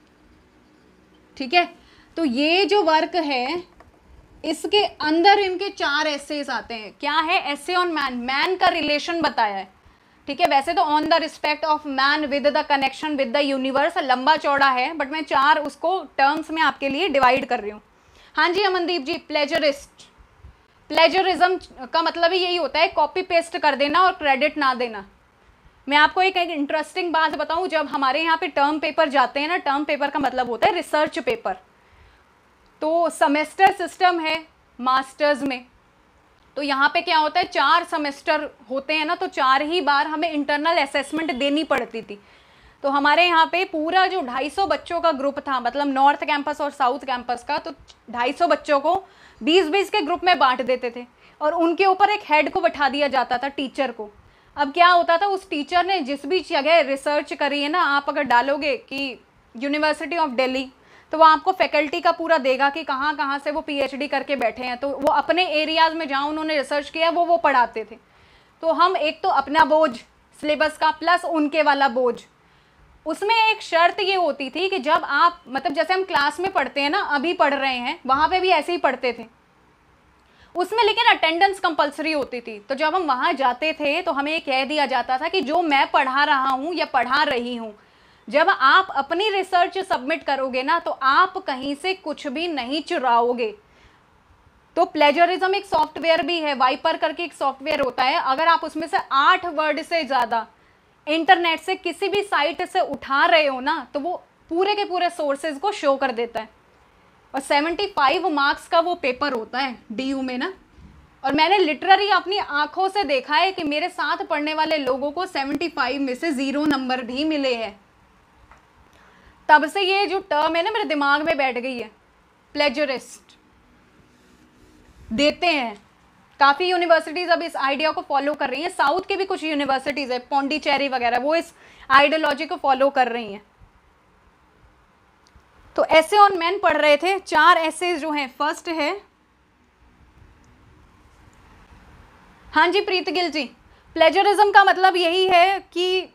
Speaker 1: ठीक है, तो ये जो वर्क है इसके अंदर इनके 4 एस्सेज आते हैं। क्या है, एस्से ऑन मैन, मैन का रिलेशन बताया है। ठीक है, वैसे तो on the respect of man with the connection with the universe, लंबा चौड़ा है, बट मैं 4 उसको टर्म्स में आपके लिए डिवाइड कर रही हूँ। हाँ जी अमनदीप जी, प्लेजरिस्ट, प्लेजरिज्म का मतलब ही यही होता है, कॉपी पेस्ट कर देना और क्रेडिट ना देना। मैं आपको एक इंटरेस्टिंग बात बताऊं, जब हमारे यहाँ पे टर्म पेपर जाते हैं ना, टर्म पेपर का मतलब होता है रिसर्च पेपर। तो सेमेस्टर सिस्टम है मास्टर्स में, तो यहाँ पे क्या होता है, 4 सेमेस्टर होते हैं ना, तो 4 ही बार हमें इंटरनल असेसमेंट देनी पड़ती थी। तो हमारे यहाँ पे पूरा जो 250 बच्चों का ग्रुप था, मतलब नॉर्थ कैंपस और साउथ कैंपस का, तो 250 बच्चों को 20-20 के ग्रुप में बांट देते थे और उनके ऊपर एक हेड को बैठा दिया जाता था, टीचर को। अब क्या होता था, उस टीचर ने जिस भी जगह रिसर्च करी है ना, आप अगर डालोगे कि यूनिवर्सिटी ऑफ दिल्ली, तो वो आपको फैकल्टी का पूरा देगा कि कहाँ कहाँ से वो पीएचडी करके बैठे हैं। तो वो अपने एरियाज़ में जहाँ उन्होंने रिसर्च किया वो पढ़ाते थे। तो हम एक तो अपना बोझ सिलेबस का प्लस उनके वाला बोझ, उसमें एक शर्त ये होती थी कि जब आप, मतलब जैसे हम क्लास में पढ़ते हैं ना, अभी पढ़ रहे हैं, वहाँ पे भी ऐसे ही पढ़ते थे उसमें, लेकिन अटेंडेंस कंपलसरी होती थी। तो जब हम वहाँ जाते थे तो हमें कह दिया जाता था कि जो मैं पढ़ा रहा हूँ या पढ़ा रही हूँ, जब आप अपनी रिसर्च सबमिट करोगे ना, तो आप कहीं से कुछ भी नहीं चुराओगे। तो प्लेजरिज्म एक सॉफ्टवेयर भी है, वाइपर करके एक सॉफ्टवेयर होता है, अगर आप उसमें से 8 वर्ड से ज़्यादा इंटरनेट से किसी भी साइट से उठा रहे हो ना, तो वो पूरे के पूरे सोर्सेज को शो कर देता है। और 75 मार्क्स का वो पेपर होता है डीयू में ना, और मैंने लिटरली अपनी आंखों से देखा है कि मेरे साथ पढ़ने वाले लोगों को 75 में से 0 नंबर भी मिले हैं। तब से ये जो टर्म है ना मेरे दिमाग में बैठ गई है, प्लेजरिस्ट। देते हैं काफ़ी यूनिवर्सिटीज़ अब इस आइडिया को फॉलो कर रही हैं, साउथ के भी कुछ यूनिवर्सिटीज़ है, पौंडीचेरी वगैरह, वो इस आइडियोलॉजी को फॉलो कर रही हैं। तो एसे ऑन मैन पढ़ रहे थे, 4 ऐसे जो हैं। फर्स्ट है, हाँ जी प्रीत गिल जी, प्लेजरिज्म का मतलब यही है कि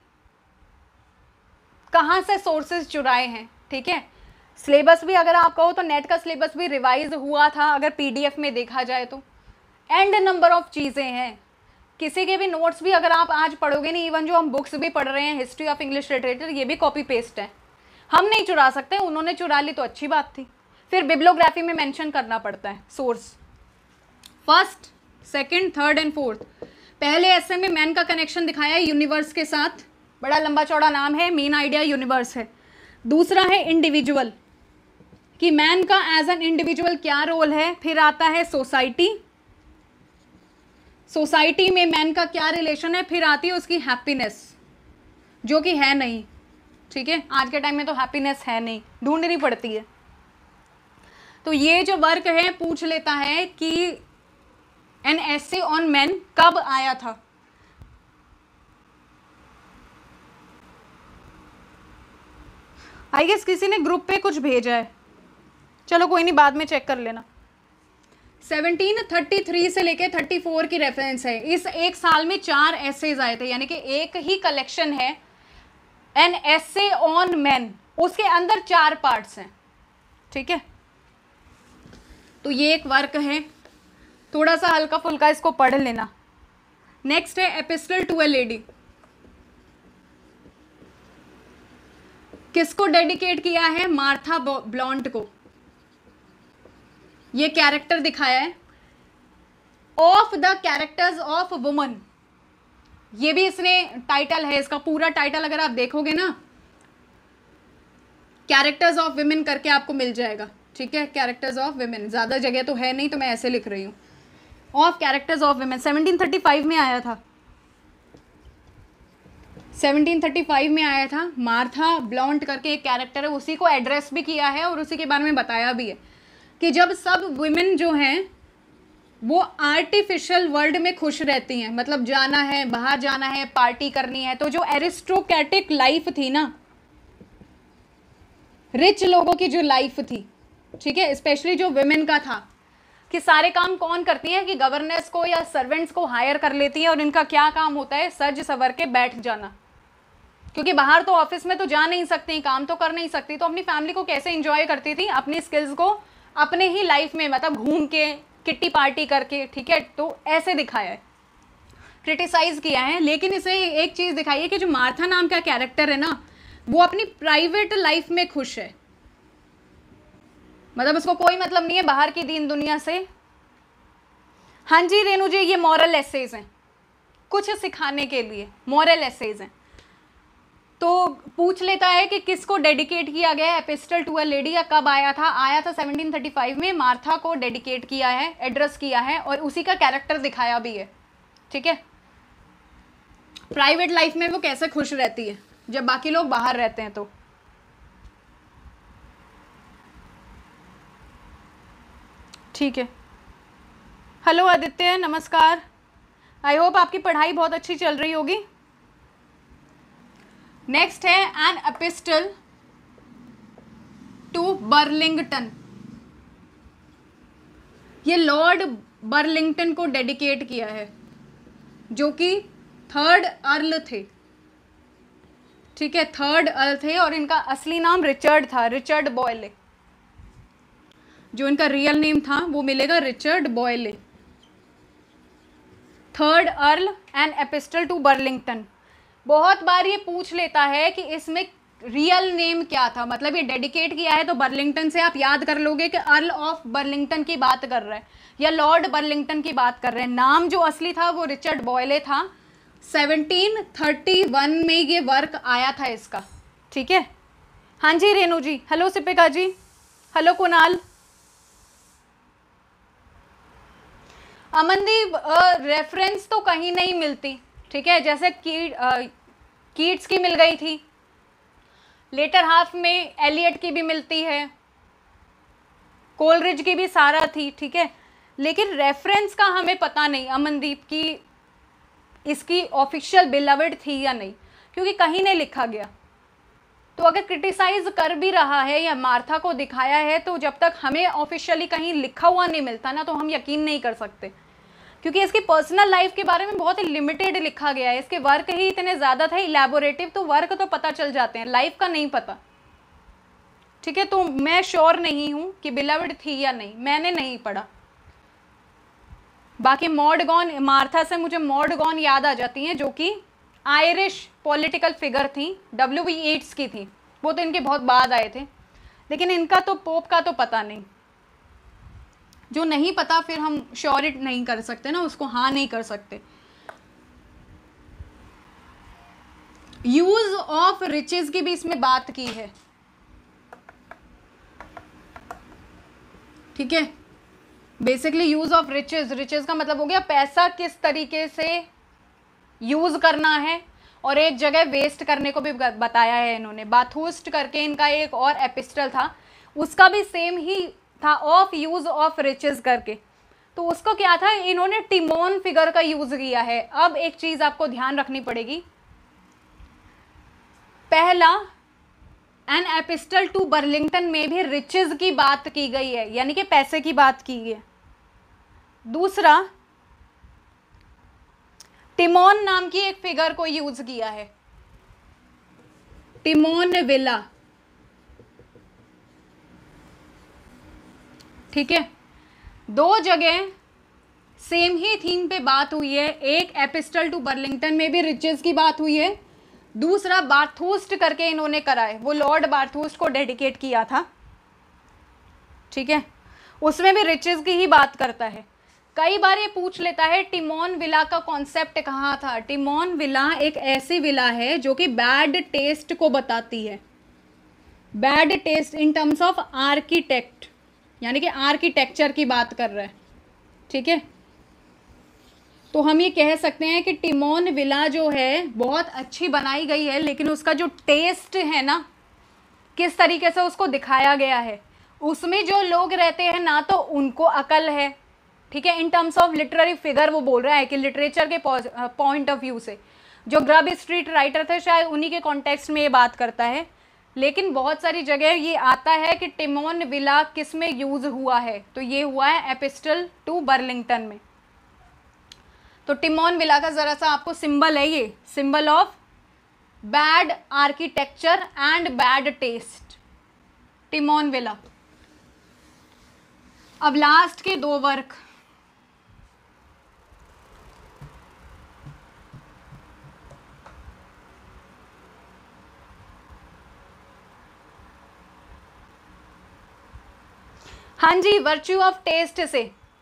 Speaker 1: कहाँ से सोर्सेज चुराए हैं। ठीक है, सिलेबस भी अगर आप कहो तो नेट का सिलेबस भी रिवाइज हुआ था अगर पीडीएफ में देखा जाए तो, एंड नंबर ऑफ चीज़ें हैं। किसी के भी नोट्स भी अगर आप आज पढ़ोगे नहीं, इवन जो हम बुक्स भी पढ़ रहे हैं, हिस्ट्री ऑफ इंग्लिश लिटरेचर, ये भी कॉपी पेस्ट है, हम नहीं चुरा सकते, उन्होंने चुरा ली तो अच्छी बात थी। फिर बिब्लियोग्राफी में मेंशन करना पड़ता है source, first, second, third and fourth. पहले ऐसे में मैन का कनेक्शन दिखाया है यूनिवर्स के साथ, बड़ा लंबा चौड़ा नाम है, मेन आइडिया यूनिवर्स है। दूसरा है इंडिविजुअल, कि मैन का एज एन इंडिविजुअल क्या रोल है। फिर आता है सोसाइटी, सोसाइटी में मैन का क्या रिलेशन है। फिर आती है उसकी हैप्पीनेस, जो कि है नहीं। ठीक है, आज के टाइम में तो हैप्पीनेस है नहीं, ढूंढनी पड़ती है। तो ये जो वर्क है पूछ लेता है कि एन एसे ऑन मैन कब आया था। आई गेस किसी ने ग्रुप पे कुछ भेजा है, चलो कोई नहीं, बाद में चेक कर लेना। 1733 से लेके 34 की रेफरेंस है। इस एक साल में 4 एसेज आए थे, यानी कि एक ही कलेक्शन है एन एसे ऑन मैन, उसके अंदर 4 पार्ट्स हैं, ठीक है। तो ये एक वर्क है, थोड़ा सा हल्का फुल्का इसको पढ़ लेना। नेक्स्ट है एपिस्टल टू ए लेडी। किसको डेडिकेट किया है? मार्था ब्लॉन्ट को। ये कैरेक्टर दिखाया है of the characters of woman, ये भी इसने टाइटल है, इसका पूरा टाइटल अगर आप देखोगे ना, कैरेक्टर्स ऑफ विमेन करके आपको मिल जाएगा, ठीक है। कैरेक्टर्स ऑफ विमेन, ज़्यादा जगह तो है नहीं तो मैं ऐसे लिख रही हूँ, ऑफ कैरेक्टर्स ऑफ विमेन। 1735 में आया था, 1735 में आया था। मार्था ब्लॉन्ट करके एक कैरेक्टर है, उसी को एड्रेस भी किया है और उसी के बारे में बताया भी है कि जब सब वुमेन जो हैं वो आर्टिफिशियल वर्ल्ड में खुश रहती हैं, मतलब जाना है, बाहर जाना है, पार्टी करनी है, तो जो एरिस्टोक्रेटिक लाइफ थी ना, रिच लोगों की जो लाइफ थी, ठीक है, स्पेशली जो विमेन का था कि सारे काम कौन करती हैं, कि गवर्नेंस को या सर्वेंट्स को हायर कर लेती हैं और इनका क्या काम होता है, सज सवर के बैठ जाना, क्योंकि बाहर तो ऑफिस में तो जा नहीं सकती, काम तो कर नहीं सकती, तो अपनी फैमिली को कैसे एंजॉय करती थी, अपनी स्किल्स को अपने ही लाइफ में, मतलब घूम के, किट्टी पार्टी करके, ठीक है। तो ऐसे दिखाया है, क्रिटिसाइज किया है। लेकिन इसे एक चीज़ दिखाई है कि जो मार्था नाम का कैरेक्टर है ना, वो अपनी प्राइवेट लाइफ में खुश है, मतलब उसको कोई मतलब नहीं है बाहर की दीन दुनिया से। हाँ जी रेणु जी, ये मॉरल एसेज हैं, कुछ सिखाने के लिए मॉरल एसेज हैं। तो पूछ लेता है कि किसको डेडिकेट किया गया है एपिस्टल टू अ लेडी, या कब आया था? आया था 1735 में, मार्था को डेडिकेट किया है, एड्रेस किया है और उसी का कैरेक्टर दिखाया भी है, ठीक है। प्राइवेट लाइफ में वो कैसे खुश रहती है जब बाकी लोग बाहर रहते हैं। तो ठीक है, हेलो आदित्य, नमस्कार, आई होप आपकी पढ़ाई बहुत अच्छी चल रही होगी। नेक्स्ट है एन एपिस्टल टू बर्लिंगटन। ये लॉर्ड बर्लिंगटन को डेडिकेट किया है, जो कि 3rd अर्ल थे, ठीक है, 3rd अर्ल थे और इनका असली नाम रिचर्ड था, रिचर्ड बॉयले। जो इनका रियल नेम था वो मिलेगा Richard Boyle. 3rd earl and epistle to Burlington. बहुत बार ये पूछ लेता है कि इसमें रियल नेम क्या था, मतलब ये डेडिकेट किया है तो बर्लिंगटन से आप याद कर लोगे कि अर्ल ऑफ बर्लिंगटन की बात कर रहा है या लॉर्ड बर्लिंगटन की बात कर रहे हैं। नाम जो असली था वो रिचर्ड बॉयले था। 1731 में ये वर्क आया था इसका, ठीक है। हाँ जी Renu ji, hello Sipika ji, hello Kunal. Amandeep, reference तो कहीं नहीं मिलती, ठीक है, जैसे कीट्स की मिल गई थी, लेटर हाफ में एलियट की भी मिलती है, कोलरिज की भी सारा थी, ठीक है, लेकिन रेफरेंस का हमें पता नहीं अमनदीप की इसकी ऑफिशियल बिलवड थी या नहीं, क्योंकि कहीं नहीं लिखा गया। तो अगर क्रिटिसाइज कर भी रहा है या मार्था को दिखाया है, तो जब तक हमें ऑफिशियली कहीं लिखा हुआ नहीं मिलता ना, तो हम यकीन नहीं कर सकते, क्योंकि इसकी पर्सनल लाइफ के बारे में बहुत ही लिमिटेड लिखा गया है। इसके वर्क ही इतने ज़्यादा थे इलेबोरेटिव, तो वर्क तो पता चल जाते हैं, लाइफ का नहीं पता, ठीक है। तो मैं श्योर नहीं हूँ कि बिलवड थी या नहीं, मैंने नहीं पढ़ा। बाकी मॉडगॉन, मार्था से मुझे मॉडगॉन याद आ जाती हैं, जो कि आयरिश पॉलिटिकल फिगर थी, W.B. येट्स की थी, वो तो इनके बहुत बाद आए थे, लेकिन इनका तो पोप का तो पता नहीं। जो नहीं पता फिर हम श्योर नहीं कर सकते ना, उसको हाँ नहीं कर सकते। यूज ऑफ रिचेस की भी इसमें बात की है, ठीक है। Basically use of riches, riches का मतलब हो गया पैसा किस तरीके से यूज करना है, और एक जगह वेस्ट करने को भी बताया है इन्होंने। बाथूस्ट करके इनका एक और एपिस्टल था, उसका भी सेम ही था, ऑफ यूज ऑफ रिचेस करके। तो उसको क्या था, इन्होंने टिमोन फिगर का यूज किया है। अब एक चीज आपको ध्यान रखनी पड़ेगी, पहला एन एपिस्टल टू बर्लिंगटन में भी रिचेज की बात की गई है, यानी कि पैसे की बात की गई है। दूसरा, टिमोन नाम की एक फिगर को यूज किया है, टिमोन विला, ठीक है। दो जगह सेम ही थीम पे बात हुई है, एक एपिस्टल टू बर्लिंगटन में भी रिचेस की बात हुई है, दूसरा बार्थूस्ट करके इन्होंने करा है, वो लॉर्ड बार्थूस्ट को डेडिकेट किया था, ठीक है, उसमें भी रिचेस की ही बात करता है। कई बार ये पूछ लेता है टिमोन विला का कॉन्सेप्ट कहाँ था। टिमोन विला एक ऐसी विला है जो कि बैड टेस्ट को बताती है, bad taste in terms of architect, यानी कि आर्किटेक्चर की बात कर रहा है, ठीक है। तो हम ये कह सकते हैं कि टिमोन विला जो है बहुत अच्छी बनाई गई है, लेकिन उसका जो टेस्ट है ना, किस तरीके से उसको दिखाया गया है, उसमें जो लोग रहते हैं ना तो उनको अकल है, ठीक है। In terms of literary figure वो बोल रहा है कि लिटरेचर के पॉइंट ऑफ व्यू से, जो ग्रब स्ट्रीट राइटर थे शायद उन्हीं के कॉन्टेक्स्ट में ये बात करता है। लेकिन बहुत सारी जगह ये आता है कि टिमोन विला किस में यूज हुआ है, तो ये हुआ है एपिस्टल टू बर्लिंगटन में। तो टिमोन विला का जरा सा आपको सिंबल है, ये symbol of bad architecture and bad taste, Timon villa. अब लास्ट के दो वर्क, हाँ जी, वर्च्यू ऑफ टेस्ट से,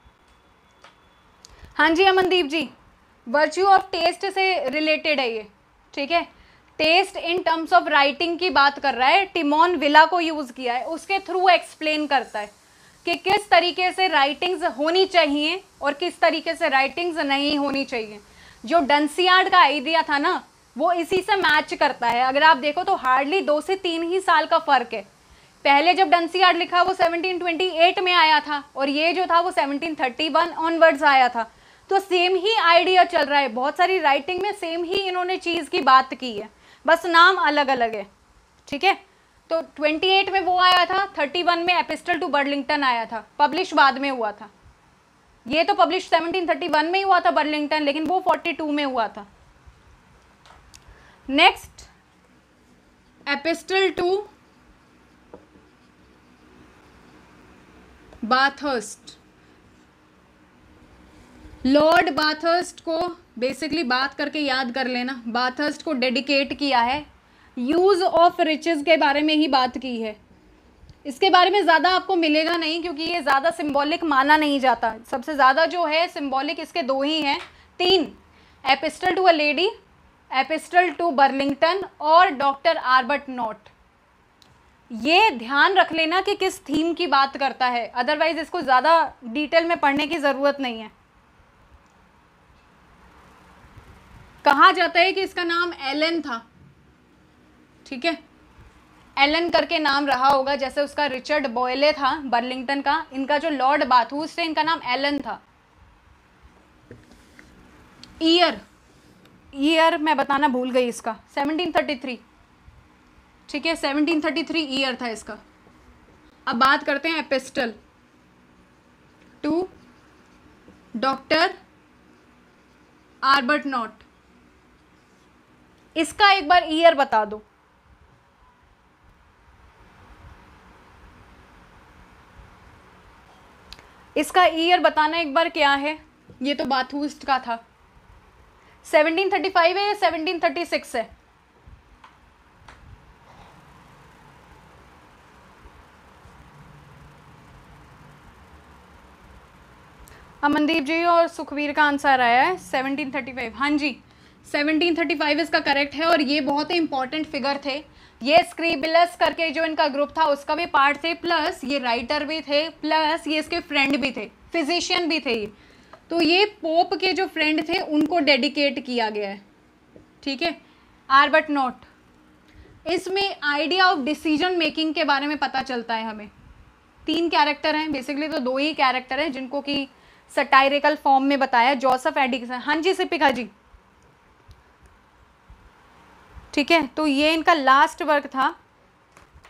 Speaker 1: हाँ जी Amandeep ji, virtue of taste से रिलेटेड है ये, ठीक है। Taste in terms of writing की बात कर रहा है, टिमोन विला को यूज किया है, उसके थ्रू एक्सप्लेन करता है कि किस तरीके से राइटिंग्स होनी चाहिए और किस तरीके से राइटिंग्स नहीं होनी चाहिए। जो डंसियार्ड का आइडिया था ना, वो इसी से मैच करता है। अगर आप देखो तो हार्डली 2 से 3 ही साल का फर्क है। पहले जब डंसियार्ड लिखा वो 1728 में आया था और ये जो था वो 1731 ऑनवर्ड्स आया था, तो सेम ही आइडिया चल रहा है। बहुत सारी राइटिंग में सेम ही इन्होंने चीज़ की बात की है, बस नाम अलग अलग है, ठीक है। तो 28 में वो आया था, 31 में एपिस्टल टू बर्लिंगटन आया था, पब्लिश बाद में हुआ था। ये तो पब्लिश 1731 में ही हुआ था बर्लिंगटन, लेकिन वो 42 में हुआ था। Next, epistle to Bathurst. Lord Bathurst को बेसिकली बात करके याद कर लेना, बाथर्स्ट को डेडिकेट किया है, यूज ऑफ रिचेस के बारे में ही बात की है। इसके बारे में ज़्यादा आपको मिलेगा नहीं, क्योंकि ये ज़्यादा सिंबॉलिक माना नहीं जाता। सबसे ज़्यादा जो है सिंबॉलिक इसके 2 ही हैं, 3, epistle to a lady, epistle to Burlington और डॉक्टर आर्बट नॉट। ये ध्यान रख लेना कि किस थीम की बात करता है, अदरवाइज इसको ज़्यादा डिटेल में पढ़ने की ज़रूरत नहीं है। कहा जाता है कि इसका नाम एलन था, ठीक है, एलन करके नाम रहा होगा, जैसे उसका रिचर्ड बॉयले था बर्लिंगटन का, इनका जो लॉर्ड बाथूस थे इनका नाम एलन था। ईयर मैं बताना भूल गई इसका, 1733, ठीक है, 1733 ईयर था इसका। अब बात करते हैं epistle to doctor Arbuthnot. इसका एक बार ईयर बता दो। इसका ईयर बताना एक बार क्या है। ये तो बाथूस्ट का था, 1735 है या 1736 है? अमनदीप जी और सुखवीर का आंसर आया है 1735। हाँ जी, 1735 इसका करेक्ट है। और ये बहुत ही इंपॉर्टेंट फिगर थे। ये स्क्रीबिलस करके जो इनका ग्रुप था उसका भी पार्ट थे, प्लस ये राइटर भी थे, प्लस ये इसके फ्रेंड भी थे, फिजिशियन भी थे ये। तो ये पोप के जो फ्रेंड थे उनको डेडिकेट किया गया है, ठीक है। आर्बट नॉट, इसमें आइडिया ऑफ डिसीजन मेकिंग के बारे में पता चलता है हमें। 3 कैरेक्टर हैं बेसिकली, तो 2 ही कैरेक्टर हैं जिनको कि सटायरिकल फॉर्म में बताया, जोसेफ एडिसन। हाँ जी सिपिका जी, ठीक है। तो ये इनका लास्ट वर्क था,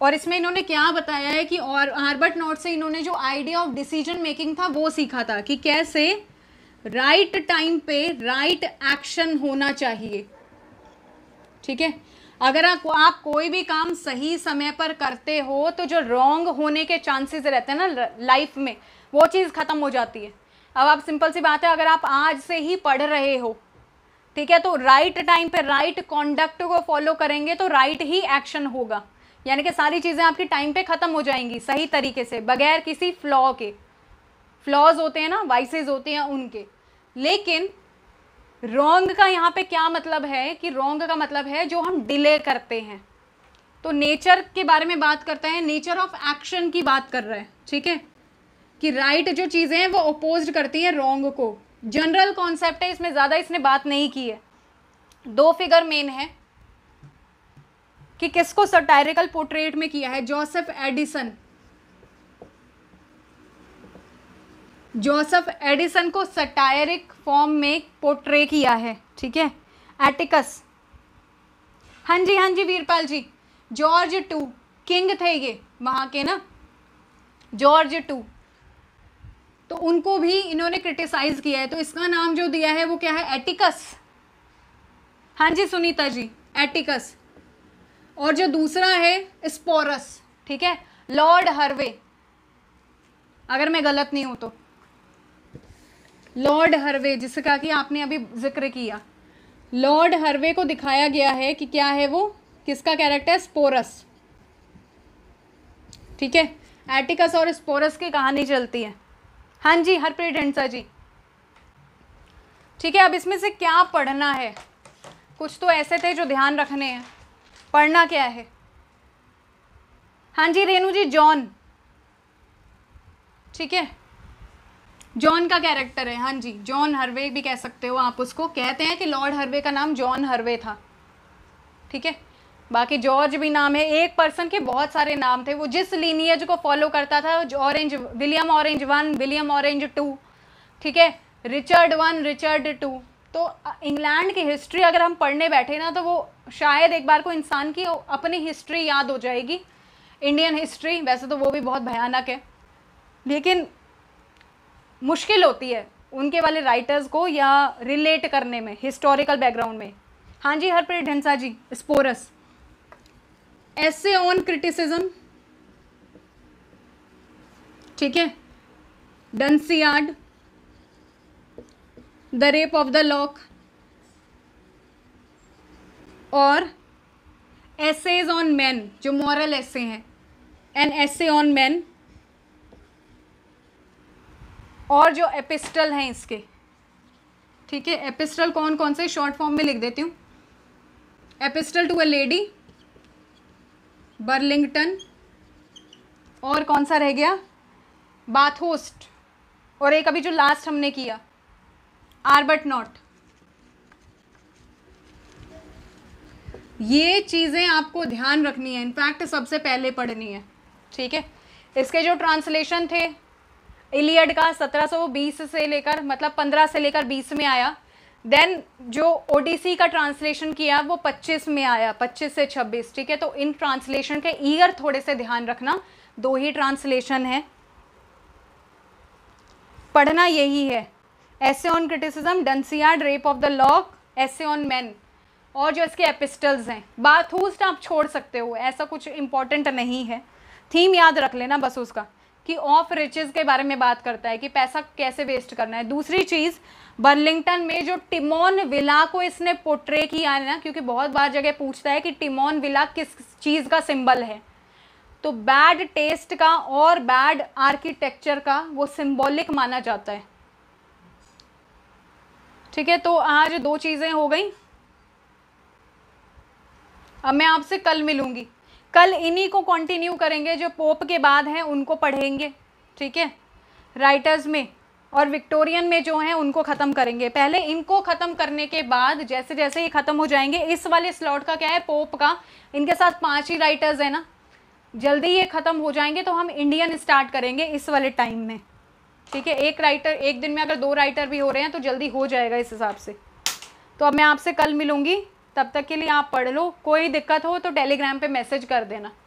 Speaker 1: और इसमें इन्होंने क्या बताया है कि और आल्बर्ट नोट से इन्होंने जो आइडिया ऑफ डिसीजन मेकिंग था वो सीखा था कि कैसे राइट टाइम पे राइट एक्शन होना चाहिए। ठीक है, अगर आप कोई भी काम सही समय पर करते हो तो जो रॉन्ग होने के चांसेस रहते हैं ना लाइफ में, वो चीज़ खत्म हो जाती है। अब आप सिंपल सी बात है, अगर आप आज से ही पढ़ रहे हो, ठीक है, तो राइट टाइम पे राइट कॉन्डक्ट को फॉलो करेंगे तो राइट ही एक्शन होगा, यानी कि सारी चीज़ें आपकी टाइम पे ख़त्म हो जाएंगी सही तरीके से, बगैर किसी फ्लॉ के। फ्लॉज होते हैं ना, वाइसेस होते हैं उनके। लेकिन रॉन्ग का यहाँ पे क्या मतलब है कि रॉन्ग का मतलब है जो हम डिले करते हैं। तो नेचर के बारे में बात करते हैं, नेचर ऑफ एक्शन की बात कर रहे हैं। ठीक है, कि राइट जो चीज़ें हैं वो अपोज करती हैं रॉन्ग को। जनरल कॉन्सेप्ट है, इसमें ज़्यादा इसने बात नहीं की है। 2 फिगर मेन है कि किसको सटायरिकल पोर्ट्रेट में किया है। जोसेफ एडिसन को सटायरिक फॉर्म में पोर्ट्रे किया है। ठीक है, एटिकस, हाँ जी Veerpal ji, George two king थे ये वहाँ के ना, जॉर्ज टू, तो उनको भी इन्होंने क्रिटिसाइज किया है। तो इसका नाम जो दिया है वो क्या है, एटिकस। हाँ जी सुनीता जी, एटिकस। और जो दूसरा है स्पोरस, ठीक है, लॉर्ड हर्वे, अगर मैं गलत नहीं हूं तो लॉर्ड हर्वे, जिसका कि आपने अभी जिक्र किया, लॉर्ड हर्वे को दिखाया गया है कि क्या है वो, किसका कैरेक्टर, स्पोरस। ठीक है, एटिकस और स्पोरस की कहानी चलती है। हाँ जी हरप्रीत ढेंसा जी। ठीक है, अब इसमें से क्या पढ़ना है, कुछ तो ऐसे थे जो ध्यान रखने हैं। पढ़ना क्या है, हाँ जी रेनू जी, जॉन। ठीक है, जॉन का कैरेक्टर है, हाँ जी, जॉन हर्वे भी कह सकते हो आप उसको। कहते हैं कि लॉर्ड हर्वे का नाम जॉन हर्वे था। ठीक है, बाकी जॉर्ज भी नाम है, एक पर्सन के बहुत सारे नाम थे। वो जिस लीनियज को फॉलो करता था, orange, William Orange 1, William Orange 2, ठीक है, रिचर्ड 1, रिचर्ड 2। तो इंग्लैंड की हिस्ट्री अगर हम पढ़ने बैठे ना, तो वो शायद एक बार को इंसान की अपनी हिस्ट्री याद हो जाएगी। इंडियन हिस्ट्री वैसे तो वो भी बहुत भयानक है, लेकिन मुश्किल होती है उनके वाले राइटर्स को या रिलेट करने में हिस्टोरिकल बैकग्राउंड में। हाँ जी Harpreet Dhensa ji, Sporus. Essay on criticism, ठीक है, Dunciad, the rape of the lock, और एसेज ऑन मैन, जो मॉरल एसे हैं, एन एसे ऑन मैन, और जो एपिस्टल हैं इसके। ठीक है, एपिस्टल कौन कौन से, शॉर्ट फॉर्म में लिख देती हूँ। Epistle to a lady, Burlington, और कौन सा रह गया, बाथोस्ट, और एक अभी जो लास्ट हमने किया, आर्बर्ट नॉट। ये चीज़ें आपको ध्यान रखनी है, इनफैक्ट सबसे पहले पढ़नी है। ठीक है, इसके जो ट्रांसलेशन थे इलियड का 1720 से लेकर, मतलब 15 से लेकर 20 में आया। देन जो ओडिसी का ट्रांसलेशन किया वो 25 में आया, 25 से 26। ठीक है, तो इन ट्रांसलेशन के ईयर थोड़े से ध्यान रखना, 2 ही ट्रांसलेशन है, पढ़ना यही है। Essay on criticism, Dunciad, rape of the lock, essay on man, और जो इसके एपिस्टल्स हैं। बाथूस्ट आप छोड़ सकते हो, ऐसा कुछ इंपॉर्टेंट नहीं है, थीम याद रख लेना बस उसका, कि ऑफ रिचेस के बारे में बात करता है कि पैसा कैसे वेस्ट करना है। दूसरी चीज़, बर्लिंगटन में जो टिमोन विला को इसने पोर्ट्रे किया है ना, क्योंकि बहुत बार जगह पूछता है कि टिमोन विला किस चीज़ का सिंबल है, तो बैड टेस्ट का और बैड आर्किटेक्चर का वो सिंबॉलिक माना जाता है। ठीक है, तो आज 2 चीज़ें हो गई। अब मैं आपसे कल मिलूंगी, कल इन्हीं को कंटिन्यू करेंगे, जो पोप के बाद हैं उनको पढ़ेंगे। ठीक है, राइटर्स में, और विक्टोरियन में जो हैं उनको ख़त्म करेंगे। पहले इनको ख़त्म करने के बाद जैसे जैसे ये ख़त्म हो जाएंगे, इस वाले स्लॉट का क्या है, पोप का, इनके साथ 5 ही राइटर्स हैं ना, जल्दी ये ख़त्म हो जाएंगे तो हम इंडियन स्टार्ट करेंगे इस वाले टाइम में। ठीक है, एक राइटर एक दिन में, अगर 2 राइटर भी हो रहे हैं तो जल्दी हो जाएगा इस हिसाब से। तो अब मैं आपसे कल मिलूँगी, तब तक के लिए आप पढ़ लो, कोई दिक्कत हो तो टेलीग्राम पे मैसेज कर देना।